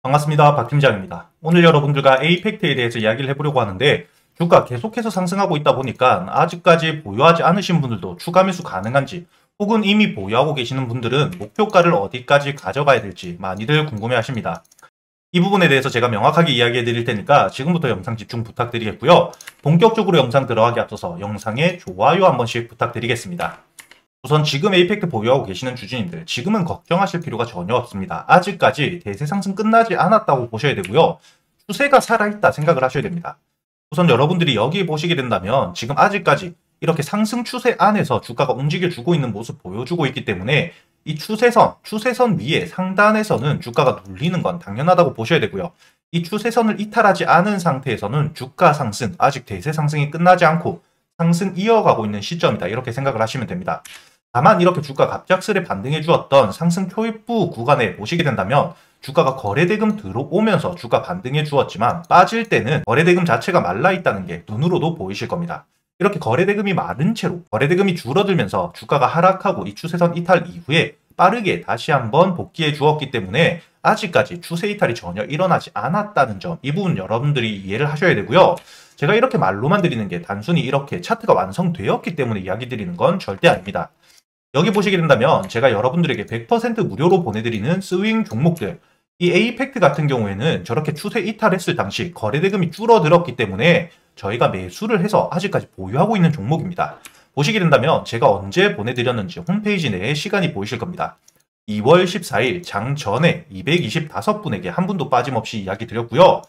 반갑습니다. 박 팀장입니다. 오늘 여러분들과 에이펙트에 대해서 이야기를 해보려고 하는데 주가 계속해서 상승하고 있다 보니까 아직까지 보유하지 않으신 분들도 추가 매수 가능한지 혹은 이미 보유하고 계시는 분들은 목표가를 어디까지 가져가야 될지 많이들 궁금해 하십니다. 이 부분에 대해서 제가 명확하게 이야기해 드릴 테니까 지금부터 영상 집중 부탁드리겠고요. 본격적으로 영상 들어가기 앞서서 영상에 좋아요 한 번씩 부탁드리겠습니다. 우선 지금 에이펙트 보유하고 계시는 주주님들, 지금은 걱정하실 필요가 전혀 없습니다. 아직까지 대세 상승 끝나지 않았다고 보셔야 되고요. 추세가 살아있다 생각을 하셔야 됩니다. 우선 여러분들이 여기 보시게 된다면 지금 아직까지 이렇게 상승 추세 안에서 주가가 움직여주고 있는 모습 보여주고 있기 때문에 이 추세선 위에 상단에서는 주가가 눌리는 건 당연하다고 보셔야 되고요. 이 추세선을 이탈하지 않은 상태에서는 주가 상승, 아직 대세 상승이 끝나지 않고 상승 이어가고 있는 시점이다. 이렇게 생각을 하시면 됩니다. 다만 이렇게 주가 갑작스레 반등해 주었던 상승 초입부 구간에 보시게 된다면 주가가 거래대금 들어오면서 주가 반등해 주었지만 빠질 때는 거래대금 자체가 말라 있다는 게 눈으로도 보이실 겁니다. 이렇게 거래대금이 마른 채로 거래대금이 줄어들면서 주가가 하락하고 이 추세선 이탈 이후에 빠르게 다시 한번 복귀해 주었기 때문에 아직까지 추세 이탈이 전혀 일어나지 않았다는 점, 이 부분 여러분들이 이해를 하셔야 되고요. 제가 이렇게 말로만 드리는 게 단순히 이렇게 차트가 완성되었기 때문에 이야기 드리는 건 절대 아닙니다. 여기 보시게 된다면 제가 여러분들에게 100% 무료로 보내드리는 스윙 종목들, 이 에이펙트 같은 경우에는 저렇게 추세 이탈했을 당시 거래대금이 줄어들었기 때문에 저희가 매수를 해서 아직까지 보유하고 있는 종목입니다. 보시게 된다면 제가 언제 보내드렸는지 홈페이지 내에 시간이 보이실 겁니다. 2월 14일 장 전에 225분에게 한 분도 빠짐없이 이야기 드렸고요.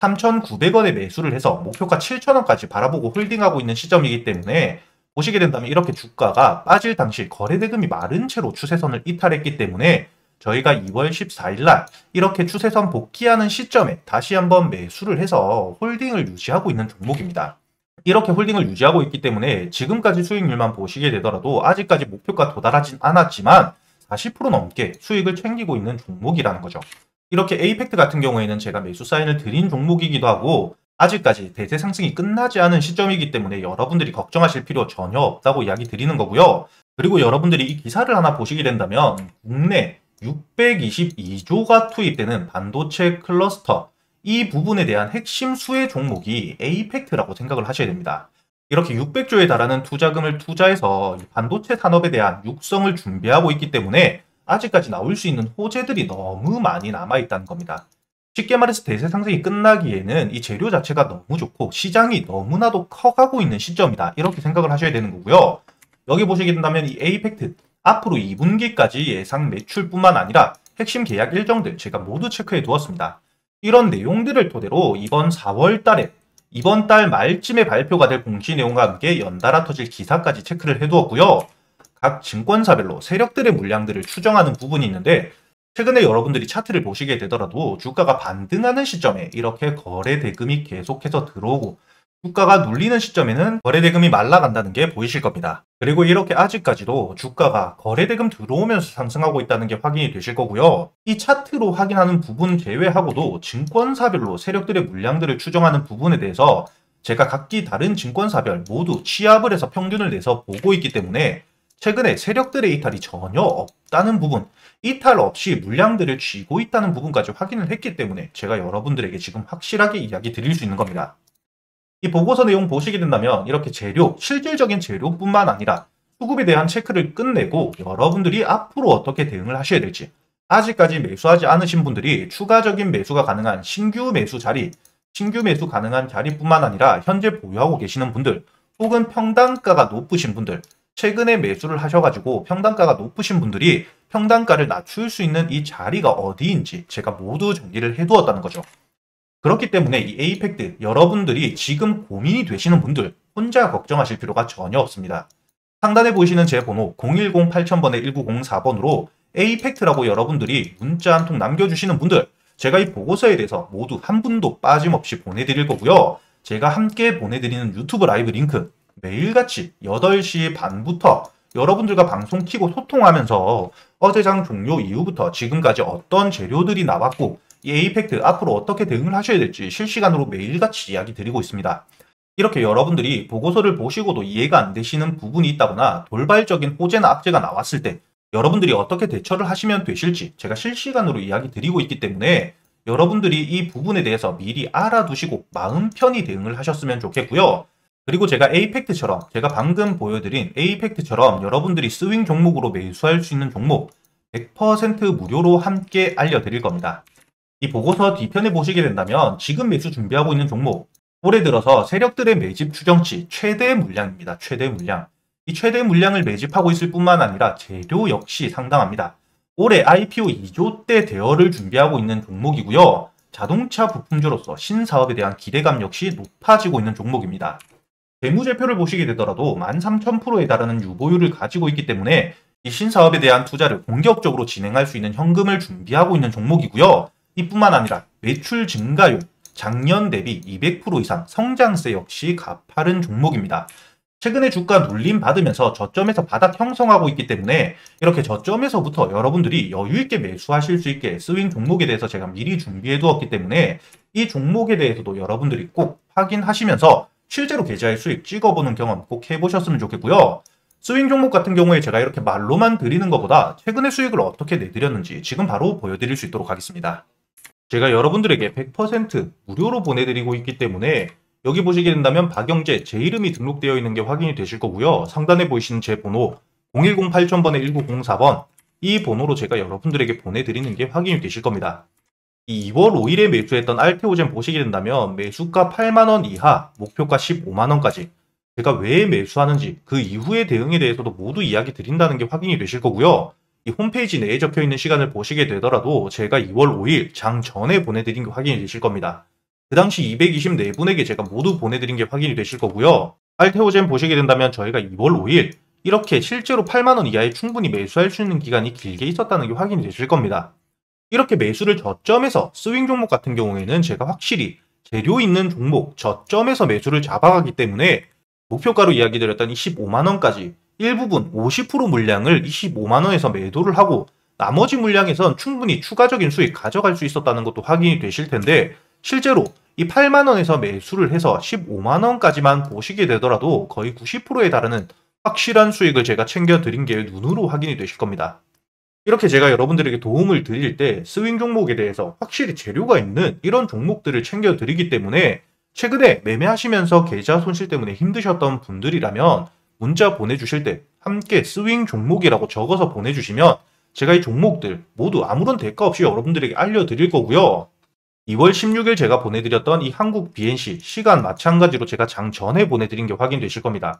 3,900원에 매수를 해서 목표가 7,000원까지 바라보고 홀딩하고 있는 시점이기 때문에 보시게 된다면 이렇게 주가가 빠질 당시 거래대금이 마른 채로 추세선을 이탈했기 때문에 저희가 2월 14일 날 이렇게 추세선 복귀하는 시점에 다시 한번 매수를 해서 홀딩을 유지하고 있는 종목입니다. 이렇게 홀딩을 유지하고 있기 때문에 지금까지 수익률만 보시게 되더라도 아직까지 목표가 도달하진 않았지만 40% 넘게 수익을 챙기고 있는 종목이라는 거죠. 이렇게 에이펙트 같은 경우에는 제가 매수 사인을 드린 종목이기도 하고 아직까지 대세 상승이 끝나지 않은 시점이기 때문에 여러분들이 걱정하실 필요 전혀 없다고 이야기 드리는 거고요. 그리고 여러분들이 이 기사를 하나 보시게 된다면 국내 622조가 투입되는 반도체 클러스터, 이 부분에 대한 핵심 수혜 종목이 에이펙트라고 생각을 하셔야 됩니다. 이렇게 600조에 달하는 투자금을 투자해서 반도체 산업에 대한 육성을 준비하고 있기 때문에 아직까지 나올 수 있는 호재들이 너무 많이 남아있다는 겁니다. 쉽게 말해서 대세 상승이 끝나기에는 이 재료 자체가 너무 좋고 시장이 너무나도 커가고 있는 시점이다. 이렇게 생각을 하셔야 되는 거고요. 여기 보시게 된다면 이 에이펙트 앞으로 2분기까지 예상 매출뿐만 아니라 핵심 계약 일정들 제가 모두 체크해 두었습니다. 이런 내용들을 토대로 이번 4월 달에 이번 달 말쯤에 발표가 될 공시 내용과 함께 연달아 터질 기사까지 체크를 해두었고요. 각 증권사별로 세력들의 물량들을 추정하는 부분이 있는데 최근에 여러분들이 차트를 보시게 되더라도 주가가 반등하는 시점에 이렇게 거래대금이 계속해서 들어오고 주가가 눌리는 시점에는 거래대금이 말라간다는 게 보이실 겁니다. 그리고 이렇게 아직까지도 주가가 거래대금 들어오면서 상승하고 있다는 게 확인이 되실 거고요. 이 차트로 확인하는 부분 제외하고도 증권사별로 세력들의 물량들을 추정하는 부분에 대해서 제가 각기 다른 증권사별 모두 취합을 해서 평균을 내서 보고 있기 때문에 최근에 세력들의 이탈이 전혀 없다는 부분, 이탈 없이 물량들을 쥐고 있다는 부분까지 확인을 했기 때문에 제가 여러분들에게 지금 확실하게 이야기 드릴 수 있는 겁니다. 이 보고서 내용 보시게 된다면 이렇게 재료, 실질적인 재료뿐만 아니라 수급에 대한 체크를 끝내고 여러분들이 앞으로 어떻게 대응을 하셔야 될지, 아직까지 매수하지 않으신 분들이 추가적인 매수가 가능한 신규 매수 가능한 자리뿐만 아니라 현재 보유하고 계시는 분들 혹은 평단가가 높으신 분들, 최근에 매수를 하셔가지고 평단가가 높으신 분들이 평단가를 낮출 수 있는 이 자리가 어디인지 제가 모두 정리를 해두었다는 거죠. 그렇기 때문에 이 에이펙트 여러분들이 지금 고민이 되시는 분들 혼자 걱정하실 필요가 전혀 없습니다. 상단에 보이시는 제 번호 010-8000번에 1904번으로 에이펙트라고 여러분들이 문자 한 통 남겨주시는 분들 제가 이 보고서에 대해서 모두 한 분도 빠짐없이 보내드릴 거고요. 제가 함께 보내드리는 유튜브 라이브 링크 매일같이 8시 반부터 여러분들과 방송 키고 소통하면서 어제 장 종료 이후부터 지금까지 어떤 재료들이 나왔고 이 에이펙트 앞으로 어떻게 대응을 하셔야 될지 실시간으로 매일같이 이야기 드리고 있습니다. 이렇게 여러분들이 보고서를 보시고도 이해가 안 되시는 부분이 있다거나 돌발적인 호재나 악재가 나왔을 때 여러분들이 어떻게 대처를 하시면 되실지 제가 실시간으로 이야기 드리고 있기 때문에 여러분들이 이 부분에 대해서 미리 알아두시고 마음 편히 대응을 하셨으면 좋겠고요. 그리고 제가 에이펙트처럼 제가 방금 보여드린 에이펙트처럼 여러분들이 스윙 종목으로 매수할 수 있는 종목 100% 무료로 함께 알려드릴 겁니다. 이 보고서 뒤편에 보시게 된다면 지금 매수 준비하고 있는 종목 올해 들어서 세력들의 매집 추정치 최대 물량입니다. 최대 물량. 이 최대 물량을 매집하고 있을 뿐만 아니라 재료 역시 상당합니다. 올해 IPO 2조대 대여를 준비하고 있는 종목이고요. 자동차 부품주로서 신사업에 대한 기대감 역시 높아지고 있는 종목입니다. 재무제표를 보시게 되더라도 13,000%에 달하는 유보율을 가지고 있기 때문에 이 신사업에 대한 투자를 공격적으로 진행할 수 있는 현금을 준비하고 있는 종목이고요. 이뿐만 아니라 매출 증가율, 작년 대비 200% 이상 성장세 역시 가파른 종목입니다. 최근에 주가 눌림 받으면서 저점에서 바닥 형성하고 있기 때문에 이렇게 저점에서부터 여러분들이 여유있게 매수하실 수 있게 스윙 종목에 대해서 제가 미리 준비해 두었기 때문에 이 종목에 대해서도 여러분들이 꼭 확인하시면서 실제로 계좌의 수익 찍어보는 경험 꼭 해보셨으면 좋겠고요. 스윙 종목 같은 경우에 제가 이렇게 말로만 드리는 것보다 최근의 수익을 어떻게 내드렸는지 지금 바로 보여드릴 수 있도록 하겠습니다. 제가 여러분들에게 100% 무료로 보내드리고 있기 때문에 여기 보시게 된다면 박영재 제 이름이 등록되어 있는 게 확인이 되실 거고요. 상단에 보이시는 제 번호 010-8000번에 1904번 이 번호로 제가 여러분들에게 보내드리는 게 확인이 되실 겁니다. 이 2월 5일에 매수했던 알테오젠 보시게 된다면 매수가 8만원 이하, 목표가 15만원까지 제가 왜 매수하는지 그 이후의 대응에 대해서도 모두 이야기 드린다는 게 확인이 되실 거고요. 이 홈페이지 내에 적혀있는 시간을 보시게 되더라도 제가 2월 5일 장 전에 보내드린 게 확인이 되실 겁니다. 그 당시 224분에게 제가 모두 보내드린 게 확인이 되실 거고요. 알테오젠 보시게 된다면 저희가 2월 5일 이렇게 실제로 8만원 이하에 충분히 매수할 수 있는 기간이 길게 있었다는 게 확인이 되실 겁니다. 이렇게 매수를 저점에서 스윙 종목 같은 경우에는 제가 확실히 재료 있는 종목 저점에서 매수를 잡아가기 때문에 목표가로 이야기 드렸던 25만원까지 일부분 50% 물량을 25만원에서 매도를 하고 나머지 물량에선 충분히 추가적인 수익 가져갈 수 있었다는 것도 확인이 되실 텐데 실제로 이 8만원에서 매수를 해서 15만원까지만 보시게 되더라도 거의 90%에 달하는 확실한 수익을 제가 챙겨드린 게 눈으로 확인이 되실 겁니다. 이렇게 제가 여러분들에게 도움을 드릴 때 스윙 종목에 대해서 확실히 재료가 있는 이런 종목들을 챙겨드리기 때문에 최근에 매매하시면서 계좌 손실 때문에 힘드셨던 분들이라면 문자 보내주실 때 함께 스윙 종목이라고 적어서 보내주시면 제가 이 종목들 모두 아무런 대가 없이 여러분들에게 알려드릴 거고요. 2월 16일 제가 보내드렸던 이 한국 BNC 시간 마찬가지로 제가 장 전에 보내드린 게 확인되실 겁니다.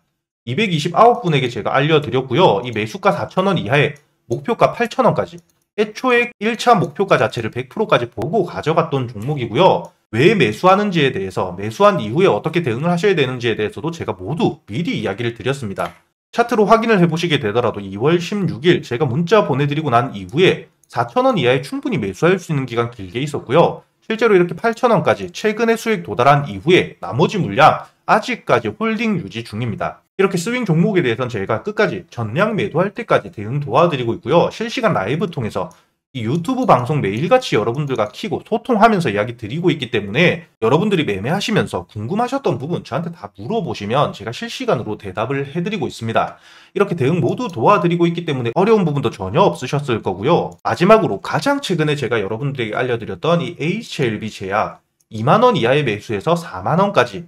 229분에게 제가 알려드렸고요. 이 매수가 4,000원 이하에 목표가 8,000원까지 애초에 1차 목표가 자체를 100%까지 보고 가져갔던 종목이고요. 왜 매수하는지에 대해서 매수한 이후에 어떻게 대응을 하셔야 되는지에 대해서도 제가 모두 미리 이야기를 드렸습니다. 차트로 확인을 해보시게 되더라도 2월 16일 제가 문자 보내드리고 난 이후에 4,000원 이하에 충분히 매수할 수 있는 기간 길게 있었고요. 실제로 이렇게 8,000원까지 최근에 수익 도달한 이후에 나머지 물량 아직까지 홀딩 유지 중입니다. 이렇게 스윙 종목에 대해서는 제가 끝까지 전량 매도할 때까지 대응 도와드리고 있고요. 실시간 라이브 통해서 이 유튜브 방송 매일같이 여러분들과 키고 소통하면서 이야기 드리고 있기 때문에 여러분들이 매매하시면서 궁금하셨던 부분 저한테 다 물어보시면 제가 실시간으로 대답을 해드리고 있습니다. 이렇게 대응 모두 도와드리고 있기 때문에 어려운 부분도 전혀 없으셨을 거고요. 마지막으로 가장 최근에 제가 여러분들에게 알려드렸던 이 HLB 제약 2만원 이하의 매수에서 4만원까지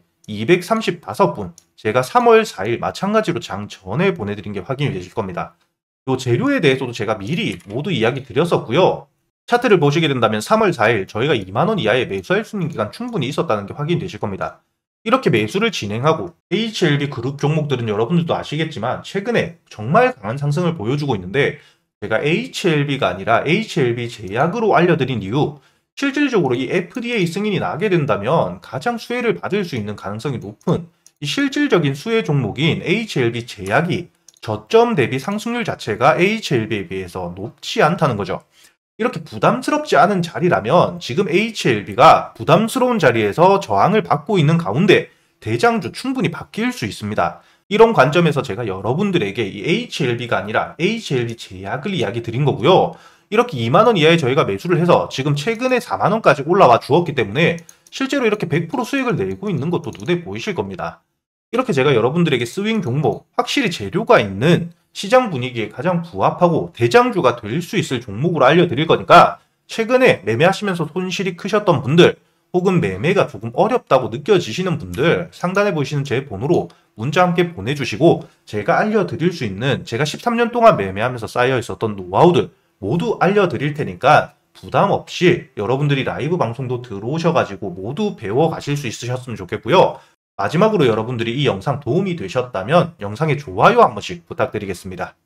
235분 제가 3월 4일 마찬가지로 장 전에 보내드린 게 확인이 되실 겁니다. 요 재료에 대해서도 제가 미리 모두 이야기 드렸었고요. 차트를 보시게 된다면 3월 4일 저희가 2만원 이하에 매수할 수 있는 기간 충분히 있었다는 게 확인이 되실 겁니다. 이렇게 매수를 진행하고 HLB 그룹 종목들은 여러분들도 아시겠지만 최근에 정말 강한 상승을 보여주고 있는데 제가 HLB가 아니라 HLB 제약으로 알려드린 이유 실질적으로 이 FDA 승인이 나게 된다면 가장 수혜를 받을 수 있는 가능성이 높은 이 실질적인 수혜 종목인 HLB 제약이 저점 대비 상승률 자체가 HLB에 비해서 높지 않다는 거죠. 이렇게 부담스럽지 않은 자리라면 지금 HLB가 부담스러운 자리에서 저항을 받고 있는 가운데 대장주 충분히 바뀔 수 있습니다. 이런 관점에서 제가 여러분들에게 이 HLB가 아니라 HLB 제약을 이야기 드린 거고요. 이렇게 2만원 이하에 저희가 매수를 해서 지금 최근에 4만원까지 올라와 주었기 때문에 실제로 이렇게 100% 수익을 내고 있는 것도 눈에 보이실 겁니다. 이렇게 제가 여러분들에게 스윙 종목, 확실히 재료가 있는 시장 분위기에 가장 부합하고 대장주가 될 수 있을 종목으로 알려드릴 거니까 최근에 매매하시면서 손실이 크셨던 분들, 혹은 매매가 조금 어렵다고 느껴지시는 분들, 상단에 보이시는 제 번호로 문자 함께 보내주시고 제가 알려드릴 수 있는, 제가 13년 동안 매매하면서 쌓여 있었던 노하우들 모두 알려드릴 테니까 부담 없이 여러분들이 라이브 방송도 들어오셔가지고 모두 배워가실 수 있으셨으면 좋겠고요. 마지막으로 여러분들이 이 영상 도움이 되셨다면 영상에 좋아요 한 번씩 부탁드리겠습니다.